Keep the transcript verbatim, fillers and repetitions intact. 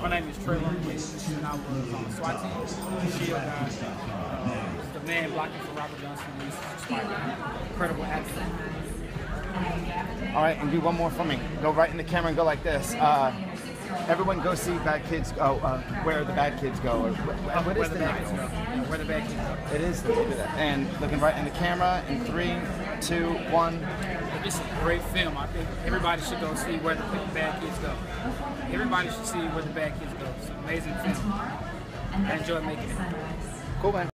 My name is Trey Williams, and I was on the SWAT team, the shield guy, uh, the man blocking for Robert Johnson. He's a Spider-Man, incredible actor. All right, and do one more for me. Go right in the camera and go like this. Uh, everyone go see Bad Kids Go, uh, Where the Bad Kids Go. Or, what, what Where is the the bad name? kids go. Yeah, where the bad kids go. It is the name of that. And looking right in the camera in three, two, one. It's a great film. I think everybody should go see Where the Bad Kids Go. Everybody should see Where the Bad Kids Go. It's an amazing film. I enjoy making it. Cool, man.